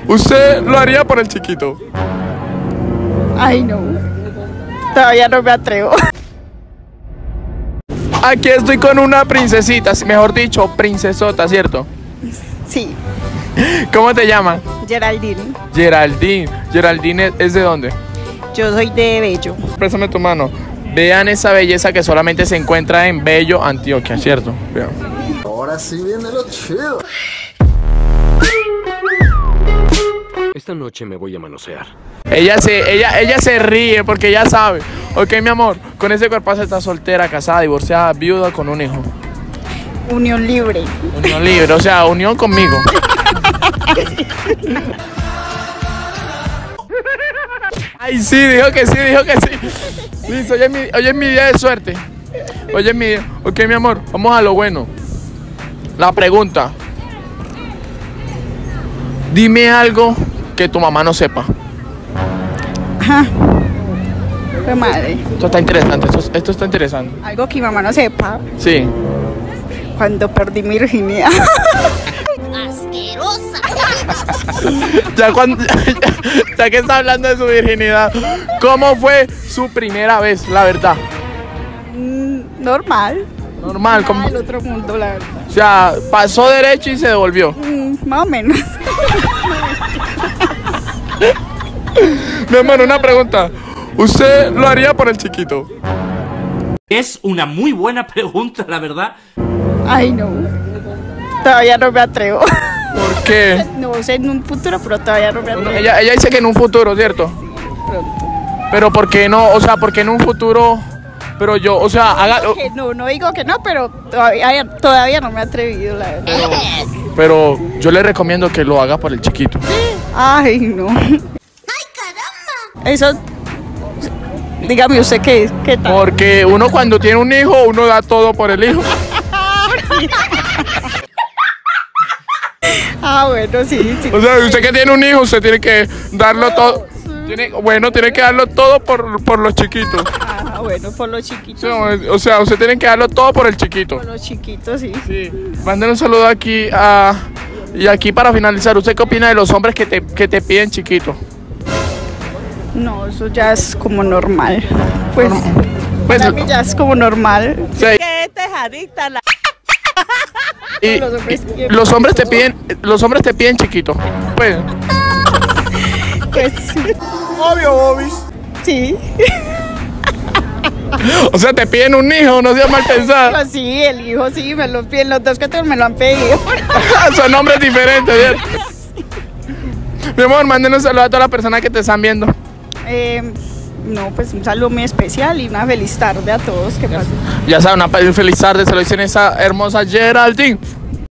¿Usted lo haría por el chiquito? Ay, no. Todavía no me atrevo. Aquí estoy con una princesita, mejor dicho, princesota, ¿cierto? Sí. ¿Cómo te llamas? Geraldine. Geraldine. Geraldine, ¿es de dónde? Yo soy de Bello. Préstame tu mano. Vean esa belleza que solamente se encuentra en Bello, Antioquia, ¿cierto? Vean. Ahora sí viene lo chido. Esta noche me voy a manosear. Ella se ríe porque ya sabe. Ok, mi amor, con ese cuerpazo está soltera, casada, divorciada, viuda, con un hijo. Unión libre. Unión libre, o sea, unión conmigo. Ay, sí, dijo que sí, dijo que sí. Listo, hoy es mi día de suerte. Hoy es mi día. Ok, mi amor, vamos a lo bueno. La pregunta. Dime algo que tu mamá no sepa. Ajá. Fue madre. Esto está interesante, esto está interesante. Algo que mi mamá no sepa. Sí. Cuando perdí mi virginidad. ¡Asquerosa! Ya que está hablando de su virginidad, ¿cómo fue su primera vez, la verdad? Normal. Normal, como, Del otro mundo, la verdad. o sea, pasó derecho y se devolvió. Más o menos. Mi hermano, una pregunta. ¿Usted lo haría por el chiquito? Es una muy buena pregunta, la verdad. Ay, no. Todavía no me atrevo. ¿Por qué? No sé en un futuro, pero todavía no me atrevo. Ella dice que en un futuro, ¿cierto? Pronto. Pero ¿por qué no? O sea, ¿por qué en un futuro? Pero yo, o sea, haga... Que no digo que no, pero todavía no me he atrevido, la verdad. Pero yo le recomiendo que lo haga por el chiquito. Ay, no. ¡Ay, caramba! Eso, dígame usted qué tal. Porque uno cuando tiene un hijo, uno da todo por el hijo. Ah, bueno, sí. O sea, usted que tiene un hijo, usted tiene que darlo todo. Tiene que darlo todo por los chiquitos. Ah, bueno, por los chiquitos. Sí, o sea, usted tiene que darlo todo por el chiquito. Por los chiquitos, sí. Sí. Manden un saludo aquí y aquí para finalizar, ¿usted qué opina de los hombres que te piden chiquito? No, eso ya es como normal. Pues Pues, para mí ya es como normal. sí. ¿Qué tejadita la? Y Los hombres quieren los hombres te piden chiquito. Pues, Pues sí. obvio, Bobis. Sí. O sea, te piden un hijo, no seas mal pensado. Pues sí, el hijo sí, me lo piden, los dos que tengo me lo han pedido. Son nombres diferentes, ¿cierto? Mi amor, manden un saludo a todas las personas que te están viendo. No, pues un saludo muy especial y una feliz tarde a todos. ¿Qué pasa? Ya saben, una feliz tarde, se lo dicen esa hermosa Geraldine.